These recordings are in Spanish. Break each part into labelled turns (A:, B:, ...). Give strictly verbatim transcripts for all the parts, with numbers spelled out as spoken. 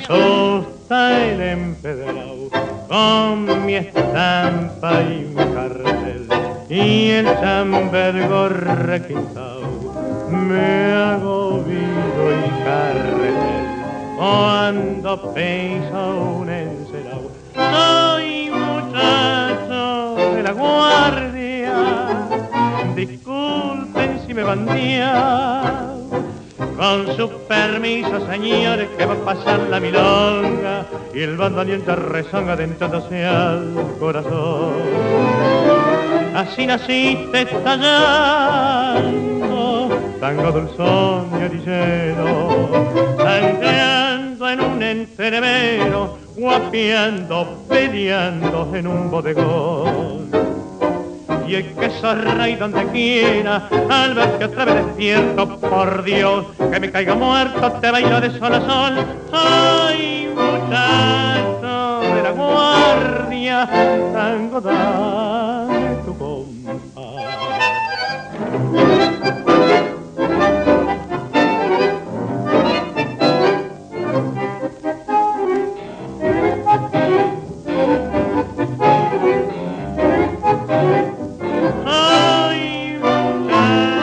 A: asusta el empedrado con mi estampa y mi cartel y el chambergo requintado. Me hago vino y carretel cuando piso un encerado. Soy muchacho de la guardia, disculpen si me bandía. Con su permiso, señores, que va a pasar la milonga y el bandoneón ya rezonga adentrándose al corazón. Así naciste estallando, tango dulzón y orillero, sangreando en un entrevero, guapeando, peleando en un bodegón. Y el que rey donde quiera, al ver que otra vez despierto, por Dios, que me caiga muerto, te bailo de sol a sol. Soy muchacho de la guardia, tango dame tu compás.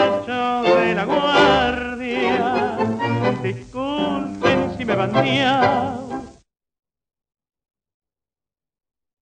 A: Disculpen si me bandía,